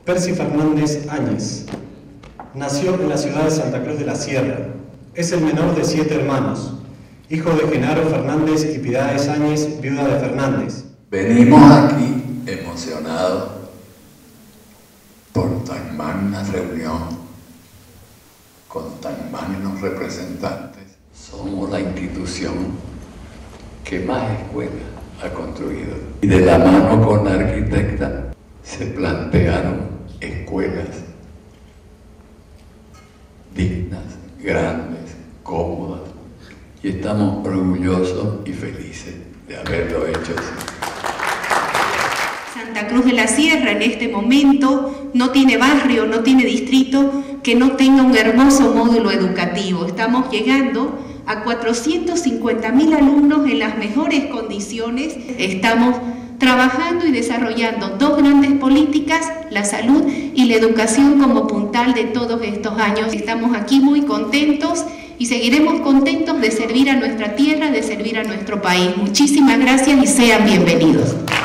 Percy Fernández Áñez nació en la ciudad de Santa Cruz de la Sierra. Es el menor de 7 hermanos, hijo de Genaro Fernández y Piedades Áñez, viuda de Fernández. Venimos aquí emocionados por tan magna reunión, con tan magnos representantes. Somos la institución que más escuelas ha construido. Y de la mano con la arquitecta se plantearon escuelas dignas, grandes, cómodas, y estamos orgullosos y felices de haberlo hecho así. Santa Cruz de la Sierra en este momento no tiene barrio, no tiene distrito que no tenga un hermoso módulo educativo. Estamos llegando a 450.000 alumnos en las mejores condiciones. Estamos trabajando y desarrollando 2 grandes políticas, la salud y la educación como puntal de todos estos años. Estamos aquí muy contentos y seguiremos contentos de servir a nuestra tierra, de servir a nuestro país. Muchísimas gracias y sean bienvenidos.